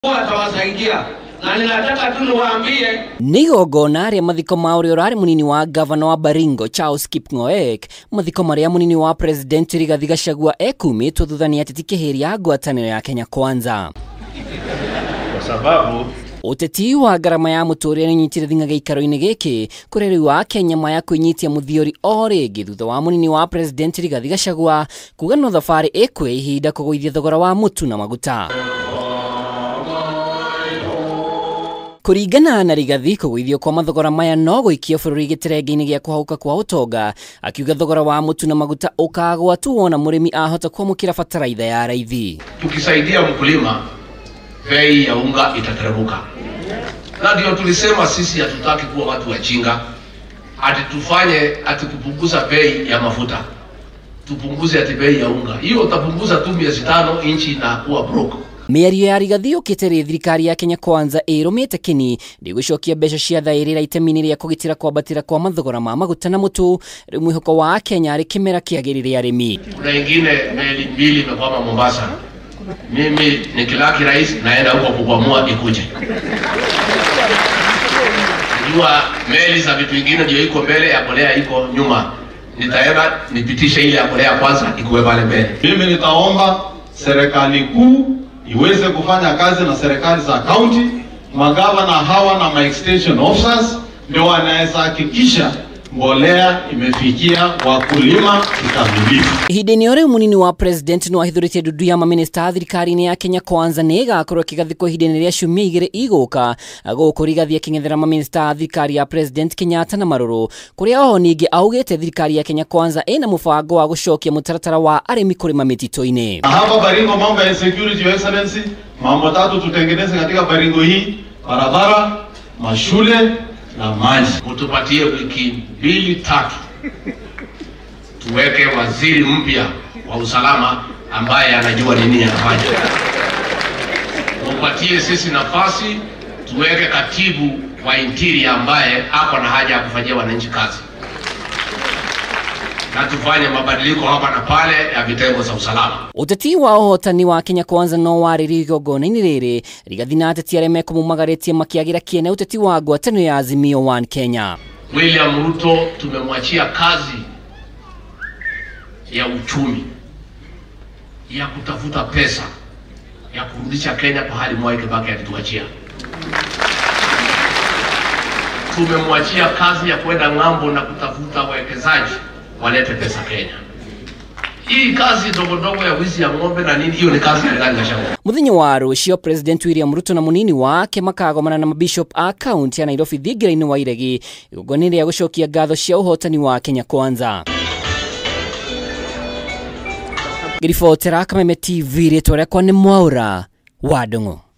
Atawasaidia na ninataka tu niwaambie nigogona ria mathiko mauri urari munini wa governor wa Baringo Charles Kipng'oek mathiko maria munini wa president Rigathi Gachagua ekumitwo thuthania titikihiria ngwataniro ya Kenya Kwanza kwa sababu uteti wa garama ya muturire ni nyitire thinga giikaro-ini giki kuri riu wa Kenya maya kwinyitia muthiori oringi thutha wa munini wa president Rigathi Gachagua kuga no thafari ikwe ihinda kuguithia thogora wa mutu na maguta. Kuringana na Rigathi kuguithio kwa mathogora maya no guikia bururi giterenge-ini gia kuhauka kwa utonga akiuga thogora wa mutu na maguta ukagwa tu wona murimi ahota kwamukira fataraitha ya raithi. Tukisaidia mkulima bei ya unga itateremuka. Na ndio tulisema sisi hatutaki kuwa watu wajinga. Ati kupunguza bei ya mafuta. Tupunguze ati bei ya unga. Hiyo utapunguza tu miezi 5 inchi na kuwa broke. Miario ya Rigathi ukiteri thirikari ya Kenya Kwanza irumite kini ndigushokia mbeca cia thairira itemini ria kugitira kwabatira kwa mathogora ma maguta na mutu mwihoko wa Kenya ari kimera kiagirire arimi. Kuna ingine meli mbili imekwama Mombasa. Mimi nikilaki rais naenda huko kukwamua ikuje. Najua meli za vitu vingine ndio iko mbele ya Korea iko nyuma. Nitaenda nipitishe ile ya Korea kwanza ikuwe pale mbele. Mimi nitaomba serikali kuu iweze kufanya kazi na serikali za county, magavana hawa na ma extension officers ndio wanaweza hakikisha mbolea imefikia wakulima kikamilifu. Hideni ore munini wa president no ahithuritie dudu ya maminista thirikari-ini ya Kenya Kwanza nega korwo kigathiko hideni ria ciumia igiri igoka agoko Rigathi aking'ethera maminista thirikari ya president Kenyatta na Maruru kuria oho ningi augite thirikari ya Kenya Kwanza ina mubango wa gucokia mutaratara wa arimi kurima mitito-ini. Hapa Baringo mambo ya security, your excellency, mambo tatu tutengeneze katika Baringo hii: barabara, mashule na maji. Mutupatie wiki 2-3 tuweke waziri mpya wa usalama ambaye anajua nini anafanya. Mupatie sisi nafasi tuweke katibu wa interior ambaye ako na haja ya kufanyia wananchi kazi. Na tufanye mabadiliko hapa na pale ya vitengo za usalama. Uteti wa uhotani wa Kenya Kwanza no wariri igongona-ini riri Rigathi na ateti aria mekumumagaritie makiagira kiene uteti wa ngwataniro ya Azimio One Kenya. William Ruto tumemwachia kazi ya uchumi, ya kutafuta pesa, ya kurudisha Kenya pahali Mwai Kibaki alituachia. Tumemwachia kazi ya kwenda ng'ambo na kutafuta wawekezaji walete pesa Kenya. Hii kazi ndogo ya wizi ya ng'ombe na nini, hiyo ni kazi ya Rigathi Gachagua. Muthenya wa rucio president William Ruto na munini wake makagomana na mabishop a county ya Nairobi thigiraini wa iregi igongoni ria gucokia ngatho cia uhotani wa Kenya Kwanza. Giribotera Kameme TV ritwa riakwa ni Mwaura wa Ndung'u.